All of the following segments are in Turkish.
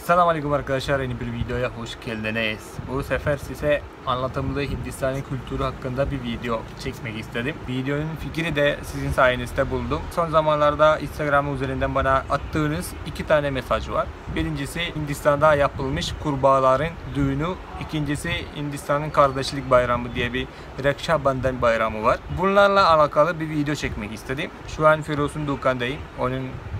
Selamünaleyküm arkadaşlar, yeni bir videoya hoş geldiniz. Bu sefer size anlatımlı Hindistan kültürü hakkında bir video çekmek istedim. Videonun fikri de sizin sayenizde buldum. Son zamanlarda Instagram üzerinden bana attığınız 2 tane mesaj var. Birincisi Hindistan'da yapılmış kurbağaların düğünü. İkincisi Hindistan'ın kardeşlik bayramı diye bir Raksha Bandhan bayramı var. Bunlarla alakalı bir video çekmek istedim. Şu an Firuz'un dükkandayım. Onun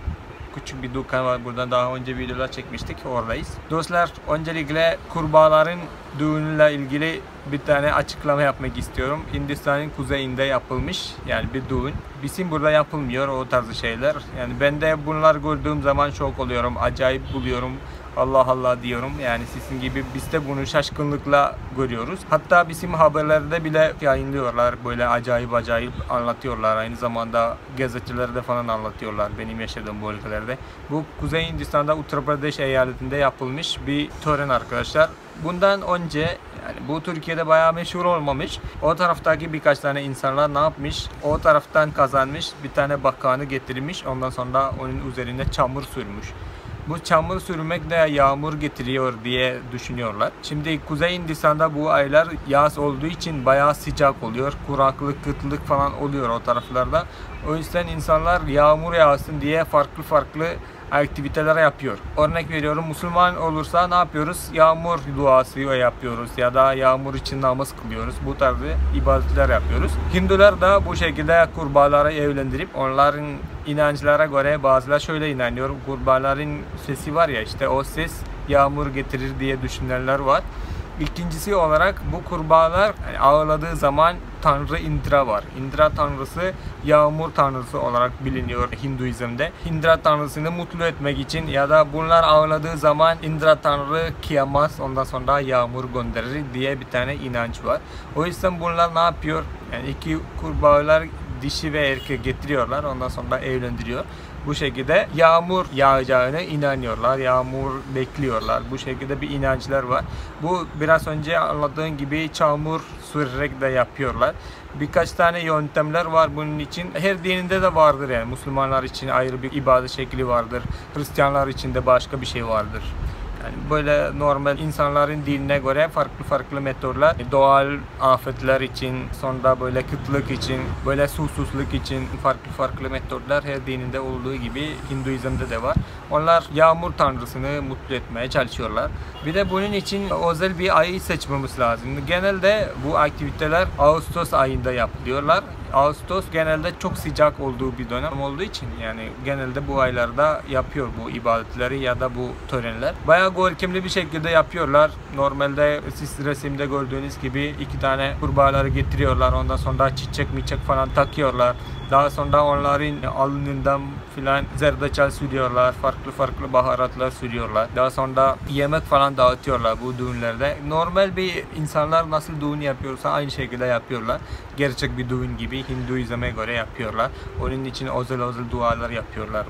küçük bir dükkan var. Buradan daha önce videolar çekmiştik. Oradayız. Dostlar, öncelikle kurbağaların düğünüyle ilgili bir tane açıklama yapmak istiyorum. Hindistan'ın kuzeyinde yapılmış yani bir düğün. Bizim burada yapılmıyor o tarz şeyler. Yani ben de bunlar gördüğüm zaman şok oluyorum. Acayip buluyorum. Allah Allah diyorum. Yani sizin gibi biz de bunu şaşkınlıkla görüyoruz. Hatta bizim haberlerde bile yayınlıyorlar. Böyle acayip anlatıyorlar. Aynı zamanda gazetelerde falan anlatıyorlar benim yaşadığım bölgelerde. Bu Kuzey Hindistan'da Uttar Pradesh eyaletinde yapılmış bir tören arkadaşlar. Bundan önce yani bu Türkiye'de bayağı meşhur olmamış. O taraftaki birkaç tane insanlar ne yapmış? O taraftan kazanmış. Bir tane bakanı getirmiş. Ondan sonra onun üzerine çamur sürmüş. Bu çamur sürmek de yağmur getiriyor diye düşünüyorlar. Şimdi Kuzey Hindistan'da bu aylar yaz olduğu için bayağı sıcak oluyor. Kuraklık, kıtlık falan oluyor o taraflarda. O yüzden insanlar yağmur yağsın diye farklı aktiviteler yapıyor. Örnek veriyorum, Müslüman olursa ne yapıyoruz? Yağmur duası yapıyoruz ya da yağmur için namaz kılıyoruz. Bu tarz ibadetler yapıyoruz. Hindular da bu şekilde kurbağaları evlendirip onların inançlara göre bazıları şöyle inanıyor. Kurbağaların sesi var ya, işte o ses yağmur getirir diye düşünenler var. İkincisi olarak bu kurbağalar yani ağladığı zaman Tanrı Indra var. Indra tanrısı yağmur tanrısı olarak biliniyor Hinduizm'de. Indra tanrısını mutlu etmek için ya da bunlar ağladığı zaman Indra tanrı kıyamaz, ondan sonra yağmur gönderir diye bir tane inanç var. O yüzden bunlar ne yapıyor? Yani iki kurbağalar dişi ve erkek getiriyorlar, ondan sonra evlendiriyor. Bu şekilde yağmur yağacağına inanıyorlar. Yağmur bekliyorlar. Bu şekilde bir inançlar var. Bu biraz önce anlattığım gibi çamur sürerek de yapıyorlar. Birkaç tane yöntemler var bunun için. Her dininde de vardır yani. Müslümanlar için ayrı bir ibadet şekli vardır. Hristiyanlar için de başka bir şey vardır. Yani böyle normal insanların dinine göre farklı metodlar, doğal afetler için, sonra böyle kıtlık için, böyle susuzluk için farklı metodlar her dininde olduğu gibi Hinduizm'de de var. Onlar yağmur tanrısını mutlu etmeye çalışıyorlar. Bir de bunun için özel bir ayı seçmemiz lazım. Genelde bu aktiviteler Ağustos ayında yapılıyorlar. Ağustos genelde çok sıcak olduğu bir dönem olduğu için yani genelde bu aylarda yapıyor bu ibadetleri ya da bu törenler. Bayağı görkemli bir şekilde yapıyorlar. Normalde siz resimde gördüğünüz gibi 2 tane kurbağaları getiriyorlar. Ondan sonra çiçek falan takıyorlar. Daha sonra onların alnından filan zerdeçal sürüyorlar. Farklı baharatlar sürüyorlar. Daha sonra yemek falan dağıtıyorlar bu düğünlerde. Normal bir insanlar nasıl düğün yapıyorsa aynı şekilde yapıyorlar. Gerçek bir düğün gibi Hinduizm'e göre yapıyorlar. Onun için özel dualar yapıyorlar.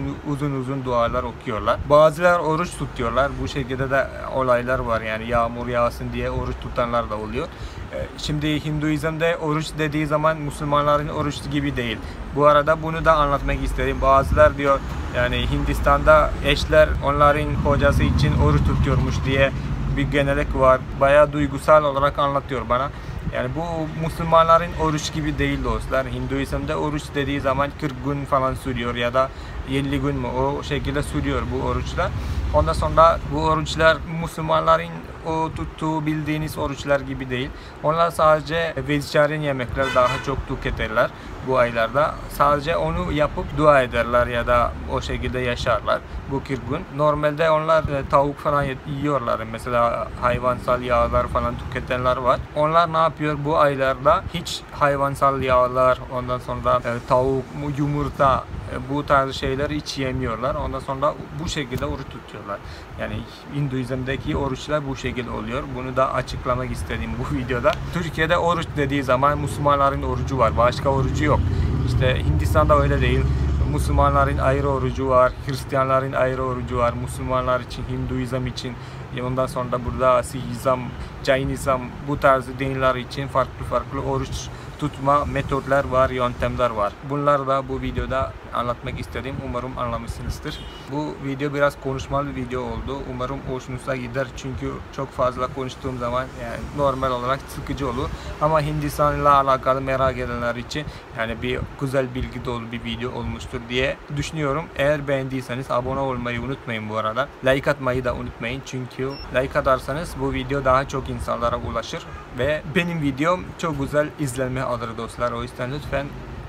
Uzun dualar okuyorlar. Bazılar oruç tutuyorlar. Bu şekilde de olaylar var yani yağmur yağsın diye oruç tutanlar da oluyor. Şimdi Hinduizm'de oruç dediği zaman Müslümanların oruç gibi değil. Bu arada bunu da anlatmak istedim. Bazılar diyor yani Hindistan'da eşler onların kocası için oruç tutuyormuş diye bir genellik var. Bayağı duygusal olarak anlatıyor bana. Yani bu Müslümanların oruç gibi değil dostlar. Hinduizm'de oruç dediği zaman 40 gün falan sürüyor ya da 50 gün mü o şekilde sürüyor bu oruçlar. Ondan sonra bu oruçlar Müslümanların o tuttuğu bildiğiniz oruçlar gibi değil. Onlar sadece vejetaryen yemekler daha çok tüketirler bu aylarda. Sadece onu yapıp dua ederler ya da o şekilde yaşarlar bu 40 gün. Normalde onlar tavuk falan yiyorlar. Mesela hayvansal yağlar falan tüketenler var. Onlar ne yapıyor bu aylarda? Hiç hayvansal yağlar, ondan sonra tavuk, yumurta, bu tarz şeyler hiç yemiyorlar. Ondan sonra bu şekilde oruç tutuyorlar. Yani Hinduizm'deki oruçlar bu şekilde oluyor. Bunu da açıklamak istedim bu videoda. Türkiye'de oruç dediği zaman Müslümanların orucu var. Başka orucu yok. İşte Hindistan'da öyle değil. Müslümanların ayrı orucu var. Hristiyanların ayrı orucu var. Müslümanlar için, Hinduizm için. Ondan sonra burada Sihizm, Jainizm bu tarz dinler için farklı oruç tutma metodlar var, yöntemler var. Bunlar da bu videoda anlatmak istedim. Umarım anlamışsınızdır. Bu video biraz konuşmalı bir video oldu. Umarım hoşunuza gider çünkü çok fazla konuştuğum zaman yani normal olarak sıkıcı olur. Ama Hindistan'la alakalı merak edenler için yani bir güzel bilgi dolu bir video olmuştur diye düşünüyorum. Eğer beğendiyseniz abone olmayı unutmayın bu arada. Like atmayı da unutmayın çünkü like atarsanız bu video daha çok insanlara ulaşır ve benim videom çok güzel izlenme alır dostlar. O yüzden lütfen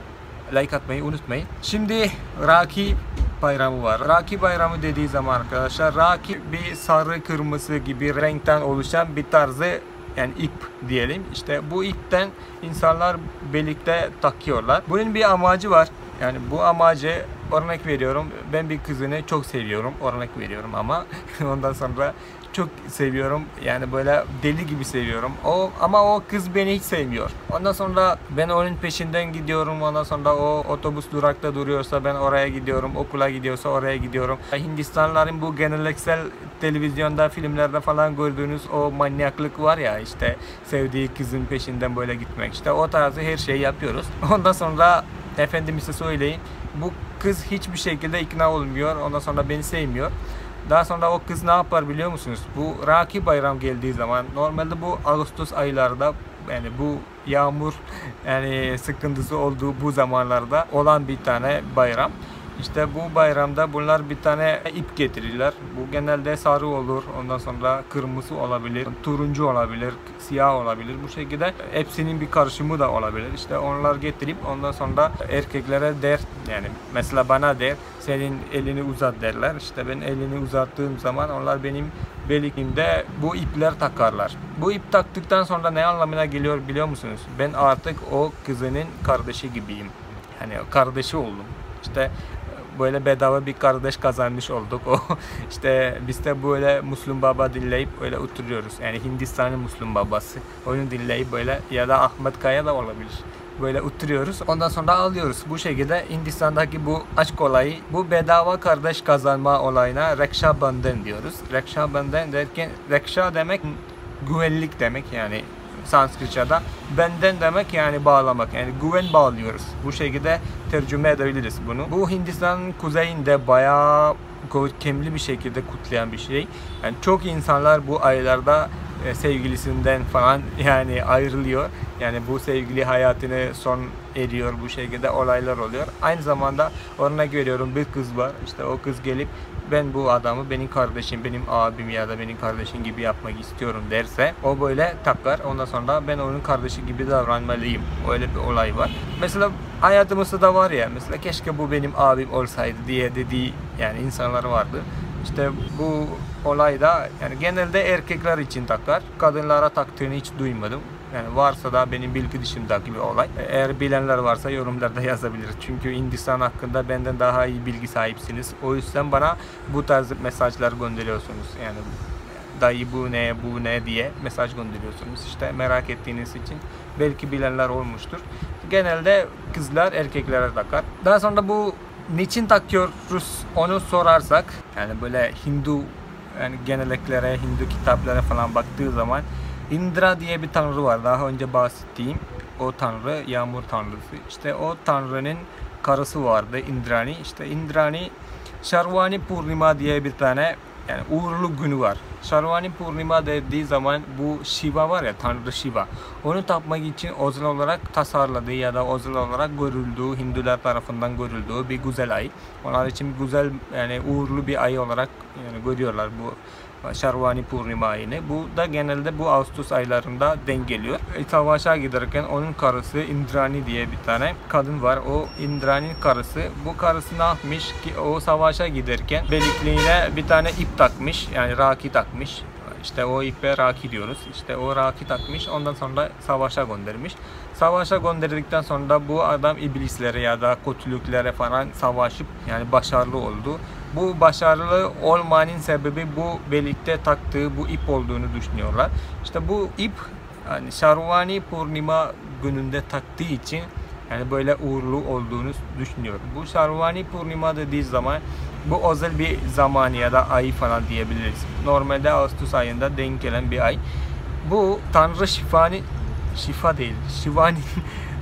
like atmayı unutmayın. Şimdi Rakhi bayramı var. Rakhi bayramı dediği zaman arkadaşlar Rakhi bir sarı kırmızı gibi renkten oluşan bir tarzı yani ip diyelim. İşte bu ipten insanlar birlikte takıyorlar. Bunun bir amacı var. Yani bu amacı örnek veriyorum. Ben bir kızını çok seviyorum. Örnek veriyorum ama ondan sonra çok seviyorum. Yani böyle deli gibi seviyorum. Ama o kız beni hiç sevmiyor. Ondan sonra ben onun peşinden gidiyorum. Ondan sonra o otobüs durakta duruyorsa ben oraya gidiyorum. Okula gidiyorsa oraya gidiyorum. Hindistanlıların bu geleneksel televizyonda, filmlerde falan gördüğünüz o manyaklık var ya, işte sevdiği kızın peşinden böyle gitmek. İşte o tarzı her şeyi yapıyoruz. Ondan sonra efendim size söyleyeyim. Bu kız hiçbir şekilde ikna olmuyor. Ondan sonra beni sevmiyor. Daha sonra o kız ne yapar biliyor musunuz? Bu Rakhi bayram geldiği zaman normalde bu Ağustos aylarda yani bu yağmur yani sıkıntısı olduğu bu zamanlarda olan bir tane bayram. İşte bu bayramda bunlar bir tane ip getirirler. Bu genelde sarı olur, ondan sonra kırmızı olabilir, turuncu olabilir, siyah olabilir. Bu şekilde hepsinin bir karışımı da olabilir. İşte onlar getirip ondan sonra erkeklere der, yani mesela bana der, senin elini uzat derler. İşte ben elini uzattığım zaman onlar benim belimde bu ipler takarlar. Bu ip taktıktan sonra ne anlamına geliyor biliyor musunuz? Ben artık o kızının kardeşi gibiyim. Yani kardeşi oldum. İşte böyle bedava bir kardeş kazanmış olduk. O işte biz de böyle Müslüm Baba dinleyip öyle oturuyoruz. Yani Hindistan'ın Müslüm Babası. Onu dinleyip böyle ya da Ahmet Kaya da olabilir. Böyle oturuyoruz. Ondan sonra alıyoruz. Bu şekilde Hindistan'daki bu aşk olayı, bu bedava kardeş kazanma olayına Raksha Bandhan diyoruz. Raksha Bandhan derken Raksha demek güvenlik demek yani Sanskritça'da. Benden demek yani bağlamak, yani güven bağlıyoruz. Bu şekilde tercüme edebiliriz bunu. Bu Hindistan'ın kuzeyinde bayağı görkemli bir şekilde kutlayan bir şey. Yani çok insanlar bu aylarda sevgilisinden falan yani ayrılıyor. Yani bu sevgili hayatını son ediyor, bu şekilde olaylar oluyor. Aynı zamanda örnek veriyorum, bir kız var. İşte o kız gelip ben bu adamı benim kardeşim, benim abim ya da benim kardeşim gibi yapmak istiyorum derse o böyle takar. Ondan sonra ben onun kardeşi gibi davranmalıyım. Öyle bir olay var. Mesela hayatımızda da var ya, mesela keşke bu benim abim olsaydı diye dediği yani insanlar vardı. İşte bu olayda yani genelde erkekler için takar. Kadınlara taktığını hiç duymadım. Yani varsa da benim bilgi dışındaki bir olay. Eğer bilenler varsa yorumlarda yazabilir. Çünkü Hindistan hakkında benden daha iyi bilgi sahipsiniz. O yüzden bana bu tarz mesajlar gönderiyorsunuz. Yani dayı bu ne diye mesaj gönderiyorsunuz. İşte merak ettiğiniz için belki bilenler olmuştur. Genelde kızlar erkeklere takar. Daha sonra bu niçin takıyoruz onu sorarsak, yani böyle Hindu yani geneleklere, Hindu kitaplara falan baktığı zaman Indra diye bir tanrı var. Daha önce bahsettiğim o tanrı, yağmur tanrısı. İşte o tanrının karısı vardı, Indrani. İşte Indrani Sharvani Purnima diye bir tane yani uğurlu günü var. Sharvani Purnima dediği zaman bu Shiva var ya, tanrı Shiva. Onu tapmak için özel olarak tasarladığı ya da özel olarak görüldüğü, Hindular tarafından görüldüğü bir güzel ay. Onlar için güzel yani uğurlu bir ay olarak yani görüyorlar bu Sharvani Purnima ayını. Bu da genelde bu Ağustos aylarında denk geliyor. Savaşa giderken onun karısı Indrani diye bir tane kadın var. O Indrani'nin karısı. Bu karısı ne yapmış ki o savaşa giderken belikliğine bir tane ip takmış. Yani Rakhi takmış. İşte o ipe Rakhi diyoruz. İşte o Rakhi takmış. Ondan sonra savaşa göndermiş. Savaşa gönderildikten sonra bu adam iblislere ya da kötülüklere falan savaşıp yani başarılı oldu. Bu başarılı olmanın sebebi bu birlikte taktığı bu ip olduğunu düşünüyorlar. İşte bu ip yani Sharvani Purnima gününde taktığı için yani böyle uğurlu olduğunu düşünüyorum. Bu Sharvani Purnima dediği zaman bu özel bir zaman ya da ay falan diyebiliriz. Normalde Ağustos ayında denk gelen bir ay. Bu Tanrı Shiva'nın, Shiva değil, Shiva'nın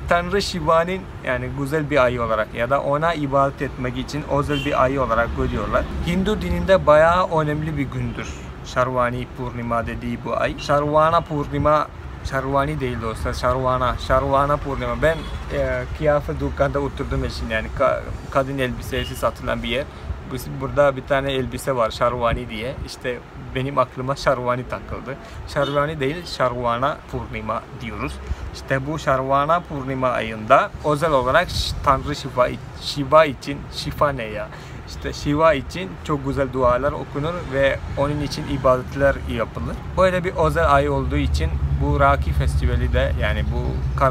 Tanrı Shiva'nın yani güzel bir ay olarak ya da ona ibadet etmek için özel bir ay olarak görüyorlar. Hindu dininde bayağı önemli bir gündür. Sharvani Purnima dediği bu ay. Sharvana Purnima, Sharvani değil dostlar, Sharvana Purnima. Ben kıyafet dükkanda oturdum için yani kadın elbisesi satılan bir yer. Burada bir tane elbise var Sharvani diye. İşte benim aklıma Sharvani takıldı. Sharvani değil, Sharvana Purnima diyoruz. İşte bu Sharvana Purnima ayında özel olarak Tanrı Shiva için, Shiva ne ya? İşte Shiva için çok güzel dualar okunur ve onun için ibadetler yapılır. Böyle bir özel ay olduğu için bu Rakhi Festivali de yani bu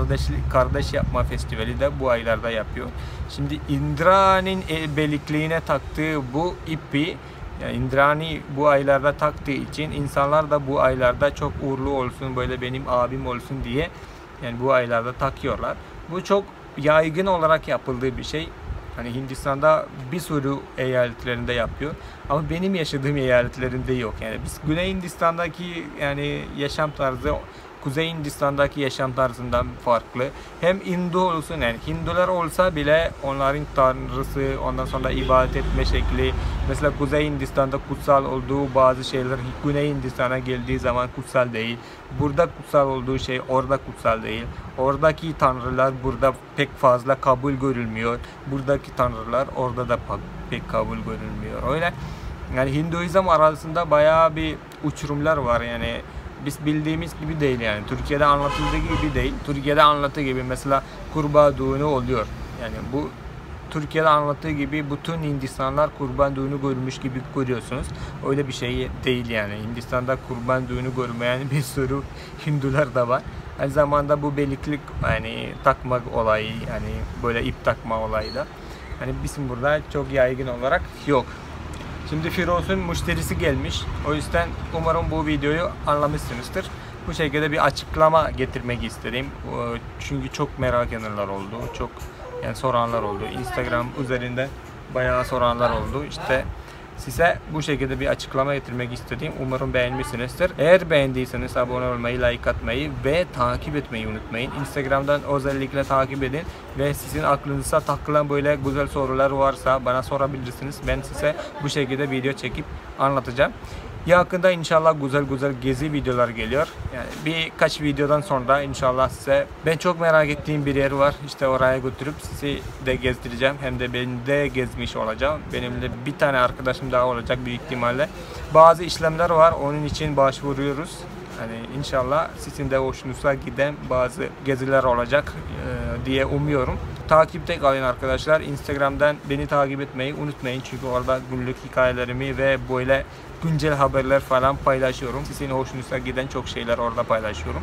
kardeş yapma festivali de bu aylarda yapıyor. Şimdi Indra'nın belikliğine taktığı bu ipi yani Indrani bu aylarda taktığı için insanlar da bu aylarda çok uğurlu olsun, böyle benim abim olsun diye yani bu aylarda takıyorlar. Bu çok yaygın olarak yapıldığı bir şey. Hani Hindistan'da bir sürü eyaletlerinde yapıyor. Ama benim yaşadığım eyaletlerinde yok. Yani biz Güney Hindistan'daki yani yaşam tarzı Kuzey Hindistan'daki yaşam tarzından farklı. Hem Hindu olsun yani Hindular olsa bile onların tanrısı, ondan sonra ibadet etme şekli. Mesela Kuzey Hindistan'da kutsal olduğu bazı şeyler Güney Hindistan'a geldiği zaman kutsal değil. Burada kutsal olduğu şey orada kutsal değil. Oradaki tanrılar burada pek fazla kabul görülmüyor. Buradaki tanrılar orada da pek kabul görülmüyor. Öyle yani Hinduizm arasında bayağı bir uçurumlar var yani. Biz bildiğimiz gibi değil yani. Türkiye'de anlatıldığı gibi değil. Türkiye'de anlattığı gibi mesela kurban düğünü oluyor. Yani bu Türkiye'de anlattığı gibi bütün Hindistanlar kurban düğünü görmüş gibi görüyorsunuz. Öyle bir şey değil yani. Hindistan'da kurban düğünü görmeyen bir sürü Hindular da var. Aynı zamanda bu beliklik yani takmak olayı yani böyle ip takma olayı da hani bizim burada çok yaygın olarak yok. Şimdi Firoz'un müşterisi gelmiş. O yüzden umarım bu videoyu anlamışsınızdır. Bu şekilde bir açıklama getirmek istedim. Çünkü çok merak edenler oldu. Çok yani soranlar oldu. Instagram üzerinde bayağı soranlar oldu. İşte size bu şekilde bir açıklama getirmek istedim. Umarım beğenmişsinizdir. Eğer beğendiyseniz abone olmayı, like atmayı ve takip etmeyi unutmayın. Instagram'dan özellikle takip edin ve sizin aklınıza takılan böyle güzel sorular varsa bana sorabilirsiniz. Ben size bu şekilde video çekip anlatacağım. Yakında inşallah güzel gezi videolar geliyor. Yani birkaç videodan sonra inşallah size ben çok merak ettiğim bir yer var. İşte oraya götürüp sizi de gezdireceğim. Hem de ben de gezmiş olacağım. Benimle bir tane arkadaşım daha olacak büyük ihtimalle. Bazı işlemler var. Onun için başvuruyoruz. Yani inşallah sizin de hoşunuza giden bazı geziler olacak diye umuyorum. Takipte kalın arkadaşlar. Instagram'dan beni takip etmeyi unutmayın. Çünkü orada günlük hikayelerimi ve böyle güncel haberler falan paylaşıyorum. Sizin hoşunuza giden çok şeyler orada paylaşıyorum.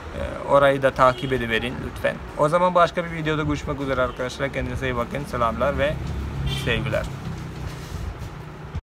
Orayı da takip ediverin lütfen. O zaman başka bir videoda görüşmek üzere arkadaşlar. Kendinize iyi bakın. Selamlar ve sevgiler.